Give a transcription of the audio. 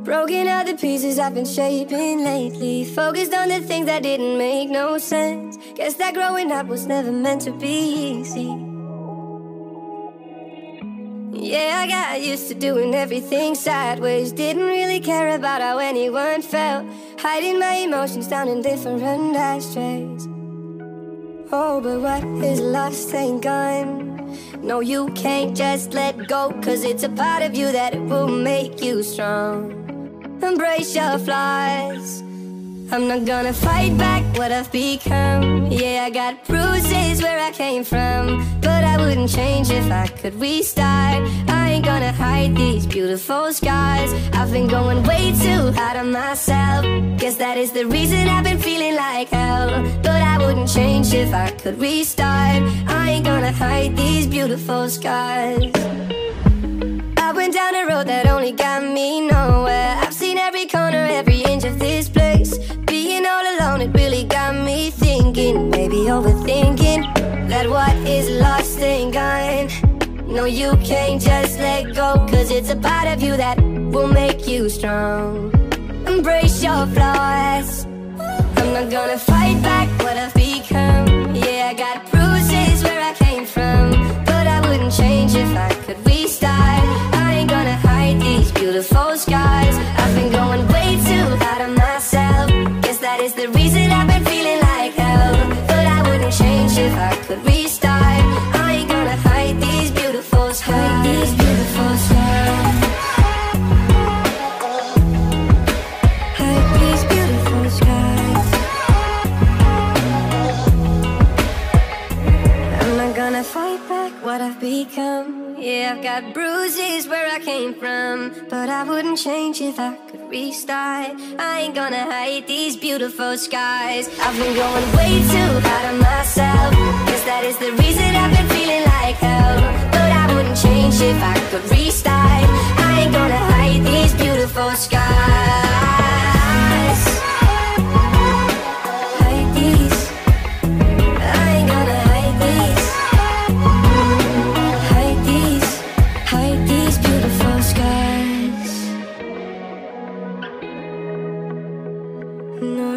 Broken out the pieces I've been shaping lately. Focused on the things that didn't make no sense. Guess that growing up was never meant to be easy. Yeah, I got used to doing everything sideways. Didn't really care about how anyone felt. Hiding my emotions down in different ashtrays. Oh, but what is lost ain't gone. No, you can't just let go, 'cause it's a part of you that will make you strong. Embrace your flaws. I'm not gonna fight back what I've become. Yeah, I got bruises where I came from, but I wouldn't change if I could restart. I ain't gonna hide these beautiful scars. I've been going way too hard on myself. Guess that is the reason I've been feeling like hell. But I wouldn't change if I could restart. I ain't gonna hide these beautiful scars. I went down a road that only got me nowhere. I've seen every corner, every inch of this place. Being all alone, it really got me thinking, maybe overthinking, that what is lost ain't gone. No, you can't just let go, 'cause it's a part of you that will make you strong. Embrace your flaws. I'm not gonna fight back what I've become. Yeah, I got bruises where I came from, but I wouldn't change if I could restart. I ain't gonna hide these beautiful scars. I've been going way too hard on myself. Guess that is the reason I've been feeling like hell. But I wouldn't change if I could restart. I ain't gonna hide these beautiful scars. Hide these beautiful scars. Hide these beautiful scars. I'm not gonna fight back what I've become. Yeah, I've got bruises where I came from, but I wouldn't change if I could restart. I ain't gonna hide these beautiful scars. I've been going way too hard on myself. Guess that is the reason I've been feeling like hell. But I wouldn't change if I could restart. I ain't gonna hide these beautiful scars. Hide these. I ain't gonna hide these. Hide these beautiful scars. No.